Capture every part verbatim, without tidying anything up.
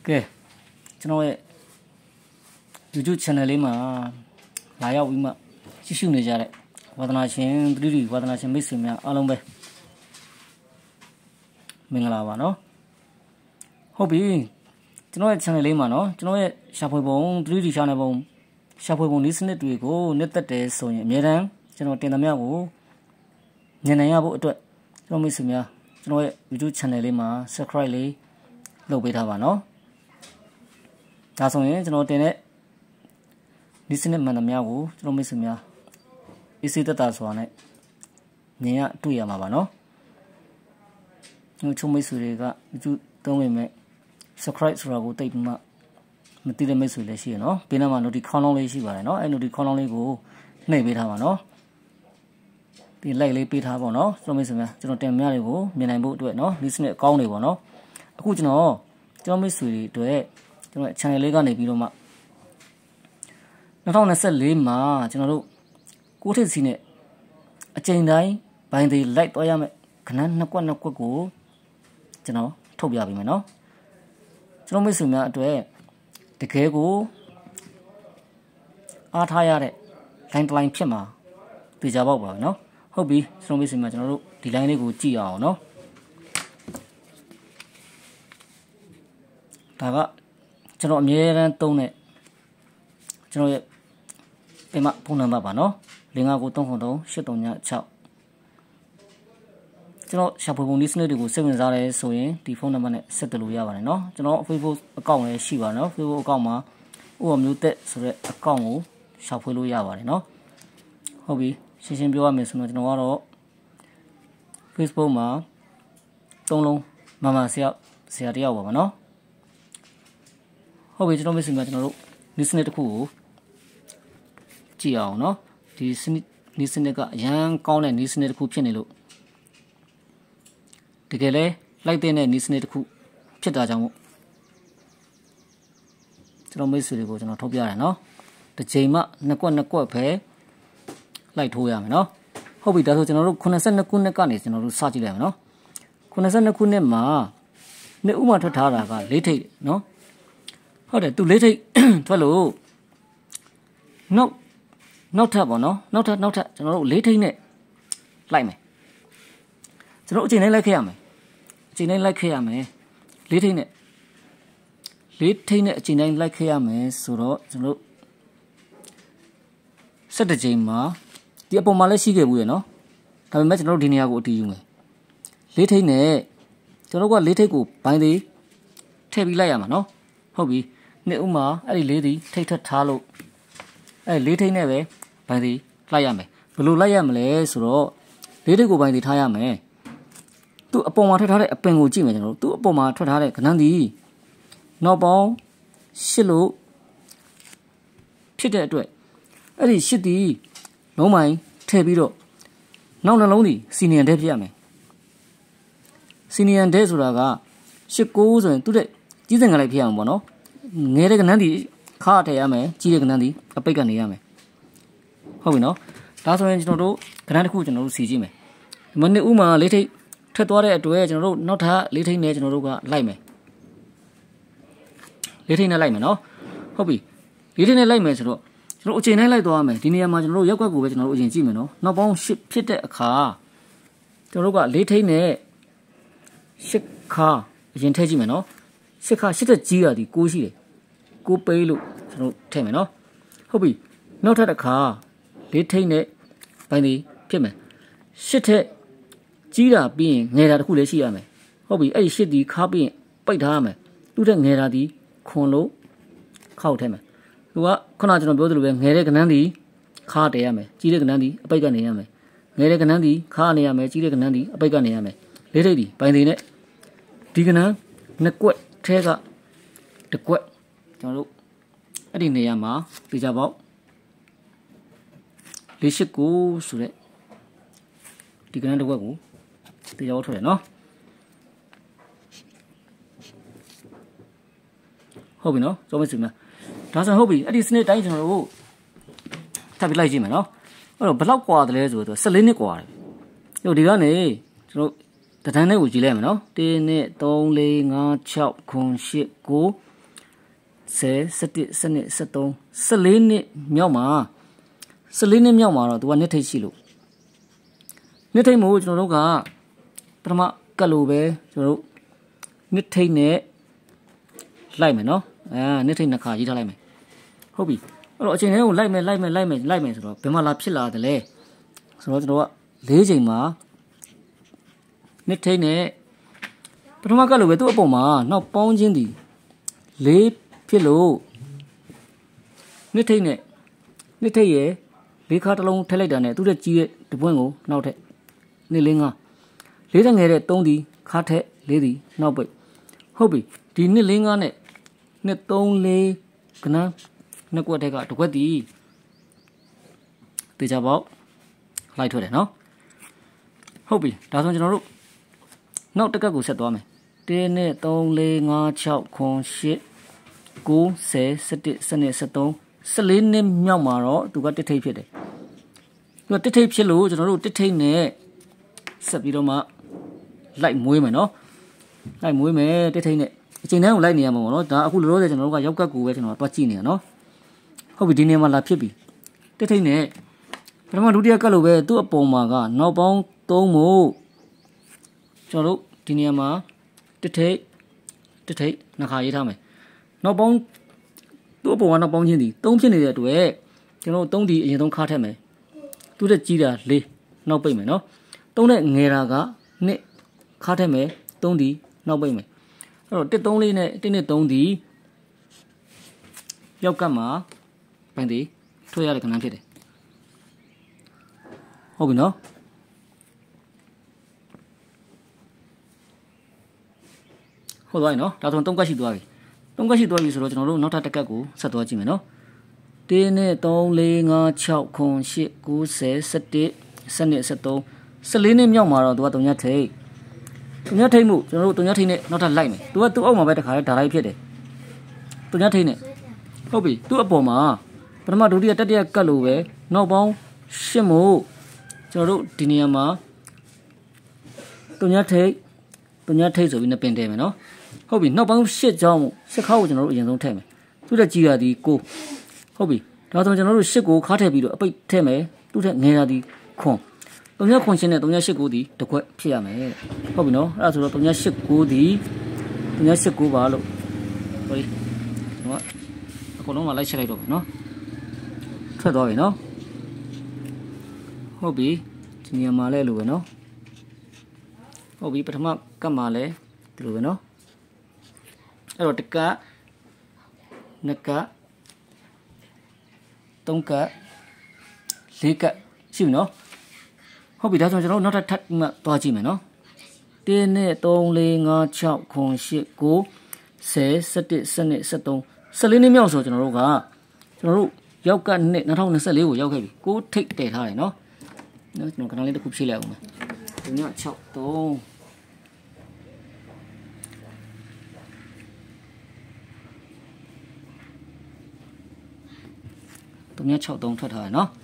Okay, cho nên YouTube channel ấy mà lại ao mà chỉ xíu này ra đấy, và tao nói chuyện đi đi, và tao nói chuyện mấy sự mà alo về mình làm vào nó, hobby, cho nên channel ấy mà nó, cho nên sắp hồi bông đi đi channel bông, sắp hồi bông đi xin tụi cô nết tết để số nhẹ nhàng rằng, cho nên tiền làm nhau cô, nhà này nhau bộ tuổi, cho nên mấy sự mà, cho nên YouTube channel ấy mà subscribe lấy, lâu bây thà vào nó. 자, 성에 저는 때문에 리스닝 만나면하고 좀 있으면 있을 따라서 안에 내야 두야 마바노. 이 총매 소리가 주 동에매 subscribe라고 떼면 못들의 매수를 시에노. 비나마 노디 컬럼을 시바래노. 에 노디 컬럼이고 내비타바노. 이 라이를 비타바노. 좀 있으면 저는 때문에고 미나이고 되노. 리스닝 가운데고노.အခုကျွန်တော်ကျွန်တော်မိတ်ဆွေတွေအတွက်ကျွန်တော် channel လေးကနေပြီးတော့မှtwenty twenty-fourမှာကျွန်တော်တို့ကိုထစ်စီနဲ့အချိန်တိုင်းဘိုင်းသေးလိုက်သွားရမယ်ခဏနှစ်ကွက်နှစ်ကွက်ကိုကျွန်တော်ထုတ်ပြပေးမယ်နော်ကျွန်တော်မိတ်ဆွေများအတွက်တကယ်ကိုအားထားရတဲ့ line တစ် line ဖြစ်မှာသိကြပေါ့ပါနော်ဟုတ်ပြီကျွန်တော်မိတ်ဆွေများကျွန်တော်တို့ဒီ line လေးကိုကြည့်အောင်နော်ဒါကကျွန်တော်အမြဲတမ်းသုံးတဲ့ကျွန်တော်ရဲ့ဒီမှာဖုန်းနံပါတ်ပါနော်零五九三九三eight三sixကျွန်တော်ရှာဖွေပုံလေးစနစ်တွေကိုစိတ်ဝင်စားတယ်ဆိုရင်ဒီဖုန်းနံပါတ်နဲ့ဆက်သွယ်လို့ရပါတယ်နော်ကျွန်တော် Facebook account လည်းရှိပါနော် Facebook account မှာဥပမာမျိုးတက်ဆိုတဲ့ account ကိုရှာဖွေလို့ရပါတယ်နော်ဟုတ်ပြီရှင်းရှင်းပြောရမယ်ဆိုတော့ကျွန်တော်ကတော့ Facebook မှာသုံးလုံးမမဆရာဆရာတယောက်ပါပါနော်ဟုတ်ပြီကျွန်တော်မိတ်ဆွေများကျွန်တော်တို့ဒီစနစ်တစ်ခုကိုကြည့်အောင်နော်ဒီစနစ်ဒီစနစ်ကအရန်ကောင်းတဲ့ဒီစနစ်တစ်ခုဖြစ်နေလို့တကယ်လဲလိုက်တဲ့ဒီစနစ်တစ်ခုဖြစ်တာကြောင့်မို့ကျွန်တော်မိတ်ဆွေတွေကိုကျွန်တော်ထုတ်ပြရတယ်နော်တစ်ချိန်မှနှစ်ကွက်နှစ်ကွက်ပဲလိုက်ထိုးရမယ်နော်ဟုတ်ပြီဒါဆိုကျွန်တော်တို့eighty-twoခုနှစ်ကနေကျွန်တော်တို့စကြည့်လိုက်မယ်နော်eighty-twoခုနှစ်မှာနှစ်ဥမာထွက်ထားတာက၄ထိပ်နော်ဟုတ်တယ်သူလေးထိပ်ထွက်လို့နောက်နောက်ထပ်ပေါ့နော်နောက်ထပ်နောက်ထပ်ကျွန်တော်တို့လေးထိပ်နဲ့လိုက်မယ်ကျွန်တော်အချိန်တိုင်းလိုက်ခဲ့ရမယ်အချိန်တိုင်းလိုက်ခဲ့ရမယ်လေးထိပ်နဲ့လေးထိပ်နဲ့အချိန်တိုင်းလိုက်ခဲ့ရမယ်ဆိုတော့ကျွန်တော်တို့sevenချိန်မှာဒီအပေါ်မှာလည်းရှိခဲ့ဘူးရနော်ဒါပေမဲ့ကျွန်တော်တို့ဒီနေရာကိုအတီးယူမယ်လေးထိပ်နဲ့ကျွန်တော်တို့ကလေးထိပ်ကိုဘိုင်းသေးထည့်ပြီးလိုက်ရမှာနော်ဟုတ်ပြီနှစ်ဥမာအဲ့ဒီလေးဒီထိတ်ထက်ထားလို့အဲ့လေးထိတ်နဲ့ပဲဘိုင်းဒီလိုက်ရမယ်ဘယ်လိုလိုက်ရမလဲဆိုတော့လေးထိတ်ကိုဘိုင်းဒီထားရမယ်သူ့အပေါ်မှာထွက်ထားတဲ့အပင်ကိုကြည့်မယ်ကျွန်တော်တို့သူ့အပေါ်မှာထွက်ထားတဲ့ကဏ္ဍဒီနောက်ပေါင်းeightလို့ဖြစ်တဲ့အတွက်အဲ့ဒီeightဒီလုံးပိုင်းထည့်ပြီးတော့နောက်နှလုံးဒီစီနီယန်တဲ့ဖြစ်ရမယ်စီနီယန်တဲ့ဆိုတာကeight nineဆိုရင်သူ့တဲ့ကြီးစင်ကလေးဖြစ်အောင်ပေါ့နော်ငယ်တဲ့ကဏ္ဍဒီခါထည့်ရမယ်ကြီးတဲ့ကဏ္ဍဒီအပိတ်ကနေရမယ်ဟုတ်ပြီနော်ဒါဆိုရင်ကျွန်တော်တို့ကဏ္ဍတစ်ခုကျွန်တော်တို့စီကြည့်မယ်ဒီမနစ်ဥမာလေးထိပ်ထက်သွားတဲ့အတွက်ကျွန်တော်တို့နောက်ထပ်လေးထိပ်နဲ့ကျွန်တော်တို့ကလိုက်မယ်လေးထိပ်နဲ့လိုက်မယ်နော်ဟုတ်ပြီလေးထိပ်နဲ့လိုက်မယ်ဆိုတော့ကျွန်တော်အချိန်တိုင်းလိုက်သွားရမယ်ဒီနေရာမှာကျွန်တော်တို့ရက်ွက်ကိုပဲကျွန်တော်တို့အချိန်ကြည့်မယ်နော်နောက်ပေါင်းeightဖြစ်တဲ့အခါကျွန်တော်တို့ကလေးထိပ်နဲ့eightခါအရင်ထည့်ကြည့်မယ်နော်eightခါeightတက်ကြီးတာဒီnineရှိတယ်nineပေးလို့ကျွန်တော်ထည့်မယ်နော်ဟုတ်ပြီနောက်ထပ်တစ်ခါလေးထိပ်နဲ့ဘိုင်းဒီဖြစ်မယ်eightထက်ကြီးတာပြီးရင်ငယ်တာတစ်ခုလည်းရှိရမယ်ဟုတ်ပြီအဲ့ဒီeightဒီခါပြီးရင်ပိတ်ထားရမယ်သူ့ထက်ငယ်တာဒီခွန်လို့ခောက်ထည့်မယ်သူကခုနကျွန်တော်ပြောသလိုပဲငယ်တဲ့ကဏ္ဍဒီခါတည်ရမယ်ကြီးတဲ့ကဏ္ဍဒီအပိတ်ကနေရမယ်ငယ်တဲ့ကဏ္ဍဒီခါနေရမယ်ကြီးတဲ့ကဏ္ဍဒီအပိတ်ကနေရမယ်လေးထိပ်ဒီဘိုင်းဒီနဲ့ဒီကဏ္ဍနှစ်ကွက်ထဲကတစ်ကွက်ကျွန်တော်တို့အဲ့ဒီနေရာမှာပြကြပေါ့လေးရှိကိုဆိုတဲ့ဒီကဏ္ဍတစ်ကွက်ကိုပြကြပေါ့ထွက်တယ်နော်ဟုတ်ပြီနော်ကြောမစီမဒါဆိုဟုတ်ပြီအဲ့ဒီစနစ်တိုင်းကျွန်တော်တို့ထပ်ပြီးလိုက်ကြည့်မယ်နော်အဲ့တော့ဘယ်လောက်กว่าတယ်လဲဆိုတော့fourteenနှစ်กว่าတယ်ဟိုဒီကနေကျွန်တော်တန်းတန်းနဲ့ကိုကြည့်လိုက်မယ်နော်one two three four five six seven eight ဆယ်ဆယ့်တစ်ဆယ့်နှစ်ဆယ့်သုံးဆယ့်လေးနှစ်မြောက်မှာဆယ့်လေးနှစ်မြောက်မှာတော့သူကနှစ်ထိပ်ရှိလို့နှစ်ထိပ်မို့ကျွန်တော်တို့ကပထမကတ်လို့ပဲကျွန်တော်တို့နှစ်ထိပ်နဲ့လိုက်မယ်နော်အာနှစ်ထိပ်နှစ်ခါရေးထားလိုက်မယ်ဟုတ်ပြီအဲ့တော့အချိန်လေးကိုလိုက်မယ်လိုက်မယ်လိုက်မယ်လိုက်မယ်ဆိုတော့ဘယ်မှာလာဖြစ်လာတယ်လဲဆိုတော့ကျွန်တော်ကလေးချိန်မှာနှစ်ထိပ်နဲ့ပထမကတ်လို့ပဲသူ့အပေါ်မှာနောက်ပေါင်းချင်းဒီလေးဖြစ်လို့နှစ်ထိပ်နဲ့နှစ်ထိပ်ရဲ့လေးခါတစ်လုံးထည့်လိုက်တာနဲ့သူ့ရဲ့ကြီးရဲ့တပွင့်ကိုနောက်ထပ်နှစ်လေးငါလေးတဲ့ငယ်တဲ့သုံးဒီခါထက်လေးဒီနောက်ပိတ်ဟုတ်ပြီဒီနှစ်လေးငါနဲ့နှစ်သုံးလေးကနန်းနှစ်ကွက်တက်ကတကွက်ဒီတေချာပေါက်လိုက်ထွက်တယ်နော်ဟုတ်ပြီဒါဆိုကျွန်တော်တို့နောက်တက်ကက်ကိုဆက်သွားမယ်တင်းနဲ့သုံးလေးငါးခြောက်ခွန်ရှစ်ကိုးဆယ်ဆယ့်တစ်ဆယ့်နှစ်ဆယ့်သုံးဆယ့်လေးနှစ်မြောက်မှာတော့သူကတစ်ထိပ်ဖြစ်တယ်သူကတစ်ထိပ်ဖြစ်လို့ကျွန်တော်တို့တစ်ထိပ်နဲ့ဆက်ပြီးတော့မှလိုက်မွေးမယ်နော်လိုက်မွေးမယ်တစ်ထိပ်နဲ့အချိန်တန်းကိုလိုက်နေရမှာပေါ့နော်ဒါအခုလောလောဆယ်ကျွန်တော်တို့ကရောက်ကတ်ကိုပဲကျွန်တော်တွားကြည့်နေရနော်ဟုတ်ပြီဒီနေရာမှာလာဖြစ်ပြီတစ်ထိပ်နဲ့ပထမဒုတိယကတ်လို့ပဲသူ့အပေါ်မှာကနောက်ပေါင်းသုံးမို့ကျွန်တော်တို့ဒီနေရာမှာတစ်ထိပ်တစ်ထိပ်နှစ်ခါရေးထားမယ်နောက်ပေါင်းသူ့အပေါ်မှာနောက်ပေါင်းချင်းဒီသုံးဖြစ်နေတဲ့အတွက်ကျွန်တော်သုံးဒီအရင်ဆုံးခါထက်မယ်သူ့တက်ကြီးတာလေးနောက်ပိတ်မယ်နော်သုံးနဲ့ငယ်တာကနှစ်ခါထက်မယ်သုံးဒီနောက်ပိတ်မယ်အဲ့တော့တစ်သုံးလေးနဲ့တစ်နှစ်သုံးဒီရောက်ကတ်မှာပန်းဒီထွေးရတဲ့ကဏ္ဍဖြစ်တယ်ဟုတ်ပြီနော်ဟုတ်သွားပြီနော်ဒါဆိုသုံးကတ်ရှိသွားပြီသုံးကတ်ရှိသွားပြီဆိုတော့ကျွန်တော်တို့နောက်ထပ်တစ်ကတ်ကိုဆက်သွားကြည့်မယ်နော်တင်းနဲ့သုံးလေးငါးခြောက်ခွန်ရှစ်ကိုးဆယ်ဆယ့်တစ်ဆယ့်နှစ်ဆယ့်သုံးဆယ့်လေးနှစ်မြောက်မှာတော့သူကတုံညထိတ်တုံညထိတ်မှုကျွန်တော်တို့တုံညထိတ်နဲ့နောက်ထပ်လိုက်မယ်သူကသူ့အောက်မှာပဲတခါလဲဓာလိုက်ဖြစ်တယ်တုံညထိတ်နဲ့ဟုတ်ပြီသူ့အပေါ်မှာပထမဒုတိယတတိယကတ်လို့ပဲနောက်ပေါင်းရှစ်မို့ကျွန်တော်တို့ဒီနေရာမှာတုံညထိတ်တုံညထိတ်ဆိုပြီးနှစ်ပင်တဲမယ်နော်ဟုတ်ပြီနောက်ပေါင်းရှစ်ကြောင်းရှစ်ခါကိုကျွန်တော်တို့အရင်ဆုံးထည့်မယ်သူ့တက်ကြီးရသည်ကိုဟုတ်ပြီဒါဆိုကျွန်တော်တို့ရှစ်ကိုခါထည့်ပြီးတော့အပိတ်ထည့်မယ်သူ့ထက်ငယ်ရသည်ခွန်တုံညခွန်ရှင်းနဲ့တုံညရှစ်ကိုဒီတစ်ခွက်ဖြစ်ရမယ်ဟုတ်ပြီနော်အဲ့ဒါဆိုတော့တုံညရှစ်ကိုဒီတုံညရှစ်ကိုပါလို့ဟိုဒီကအကုန်လုံးကလိုက်ချက်လိုက်တော့ပြီနော်ထွက်သွားပြီနော်ဟုတ်ပြီဒီနေရာမှာလဲလို့ပဲနော်ဟုတ်ပြီပထမကတ်မှာလဲဒီလိုပဲနော်အဲ့တော့တကနှစ်ကသုံးကလေးကရှိပြီနော်ဟုတ်ပြီဒါဆိုကျွန်တော်တို့နောက်ထပ်ထပ်မှသွားကြည့်မယ်နော်တင်းနဲ့သုံးလေးငါးခြောက်ခွန်ရှစ်ကိုးဆယ်ဆယ့်တစ်ဆယ့်နှစ်ဆယ့်သုံးဆယ့်လေးနှစ်မြောက်ဆိုကျွန်တော်တို့ကကျွန်တော်တို့ရောက်ကနှစ်၂၀၂၄ကိုရောက်ခဲ့ပြီကိုးထိပ်တည်ထားတယ်နော်နော်ကျွန်တော်ခဏလေးတစ်ခုဖြည့်လိုက်အောင်မယ်ဒီည၆သုံးတုံည၆သုံးထွက်ထားရနော်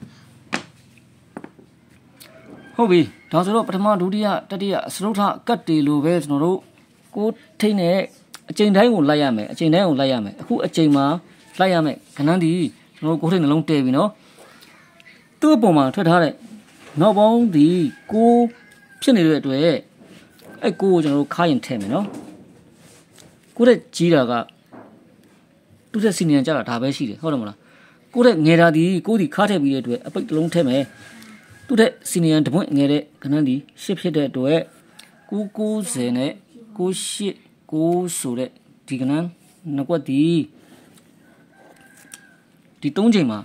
ဟုတ်ပြီဒါဆိုတော့ပထမဒုတိယတတိယစရုပ်ထကတ်တီလိုပဲကျွန်တော်တို့ကိုထိတ်နဲ့အချိန်တိုင်းကိုလိုက်ရမယ်အချိန်တိုင်းကိုလိုက်ရမယ်အခုအချိန်မှာလိုက်ရမယ်ခဏန်းဒီကျွန်တော်တို့ကိုထိတ်နှလုံးတည်ပြီနော်သူ့အပေါ်မှာထွက်ထားတဲ့နောက်ပေါင်းဒီကိုဖြစ်နေတဲ့အတွက်အဲ့ကိုကိုကျွန်တော်တို့ခါရင်ထည့်မယ်နော်ကိုတဲ့ကြီးတာကသူ့တဲ့စီနီယံကြတာဒါပဲရှိတယ်ဟုတ်တယ်မလားကိုတဲ့ငယ်တာဒီကိုဒီခါထည့်ပြီးတဲ့အတွက်အပိတ်တစ်လုံးထည့်မယ်သူတဲ့စီနီယံတပွင့်ငယ်တဲ့ခဏန်းဒီရှစ်ဖြစ်တဲ့အတွက်ကိုကိုဆယ်နဲ့ကိုရှစ်ကိုဆိုတဲ့ဒီကဏ္ဍနှစ်ကွက်ဒီဒီသုံးချိန်မှာ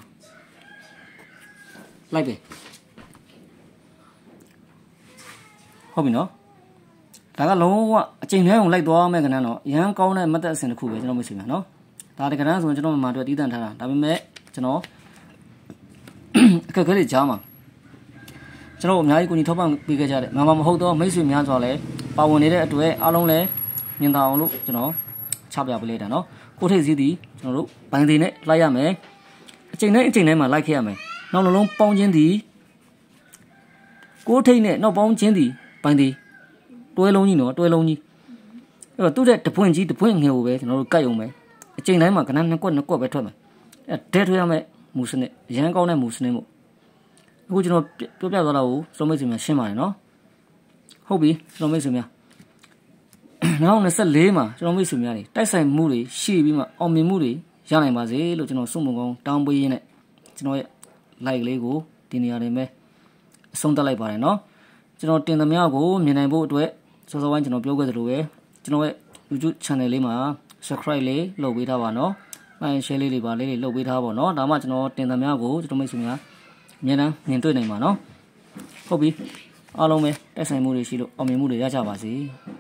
လိုက်ပဲဟုတ်ပြီနော်ဒါကလုံးဝအချိန်တိုင်းအောင်လိုက်သွားမယ်ကဏ္ဍတော့ရန်ကောင်းတဲ့မတ်သက်အစဉ်တစ်ခုပဲကျွန်တော်မရှိမှာနော်ဒါတကဏ္ဍဆိုရင်ကျွန်တော်မှတွေ့တည်တံ့ထားတာဒါပေမဲ့ကျွန်တော်အခက်အခဲတွေကြားမှာကျွန်တော်အများကြီးကိုကြီးထောက်ပံ့ပေးခဲ့ကြတယ်မမမဟုတ်တော့မိတ်ဆွေများစွာလဲပါဝင်နေတဲ့အတွက်အားလုံးလဲမြင်သာအောင်လို့ကျွန်တော်ချပြပေးလိုက်တာနော်ကိုထိတ်စည်းသည်ကျွန်တော်တို့ဘိုင်းသေးနဲ့လိုက်ရမယ်အချိန်တိုင်းအချိန်တိုင်းမှာလိုက်ခဲ့ရမယ်နောက်နှလုံးပေါင်းခြင်းသည်ကိုထိတ်နဲ့နောက်ပေါင်းခြင်းသည်ဘိုင်းသေးတွဲလုံးကြီးနော်တွဲလုံးကြီးအဲ့တော့သူ့တဲ့တပွင့်ကြီးတပွင့်ငယ်ကိုပဲကျွန်တော်တို့ကတ်ရုံပဲအချိန်တိုင်းမှာကနန်းနှစ်ကွက်နှစ်ကွက်ပဲထွက်မယ်အဲဒဲထွေးရမယ်မူစနစ်ရန်ကောင်းတဲ့မူစနစ်မို့အခုကျွန်တော်ပြောပြသွားတာကိုကျွန်တော်မိတ်ဆွေများရှင်းပါတယ်နော်ဟုတ်ပြီကျွန်တော်မိတ်ဆွေများ၂၀၂၄မှာကျွန်တော်မိတ်ဆွေများတွေတိုက်ဆိုင်မှုတွေရှိပြီးမှအောင်မြင်မှုတွေရနိုင်ပါစေလို့ကျွန်တော်စုံမကောင်းတောင်းပေးရင်းနဲ့ကျွန်တော်ရဲ့ like လေးကိုဒီနေရာတွေမှာအဆုံးသတ်လိုက်ပါတယ်နော်ကျွန်တော်တင်သမျှကိုမြင်နိုင်ဖို့အတွက်စောစောပိုင်းကျွန်တော်ပြောခဲ့သလိုပဲကျွန်တော်ရဲ့ YouTube channel လေးမှာ subscribe လေးလုပ်ပေးထားပါနော်။ like share လေးတွေပါလေးတွေလုပ်ပေးထားပါနော်။ဒါမှကျွန်တော်တင်သမျှကိုကျွန်တော်မိတ်ဆွေများအမြဲတမ်းမြင်တွေ့နိုင်ပါနော်။ဟုတ်ပြီ။အားလုံးပဲတိုက်ဆိုင်မှုတွေရှိလို့အောင်မြင်မှုတွေရကြပါစေ။